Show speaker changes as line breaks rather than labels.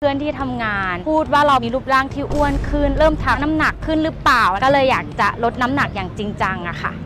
พื่อนที่ทำงานพูดว่าเรามีรูปร่างที่อ้วนขึ้นเริ่มชักน้ำหนักขึ้นหรือเปล่าก็เลยอยากจะลดน้ำหนักอย่างจริงจังอะค่ะ